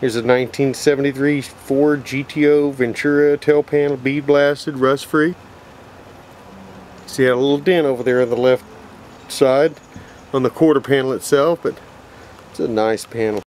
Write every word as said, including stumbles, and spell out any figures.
Here's a nineteen seventy-three Ford G T O Ventura tail panel, bead blasted, rust free. See, a little dent over there on the left side on the quarter panel itself, but it's a nice panel.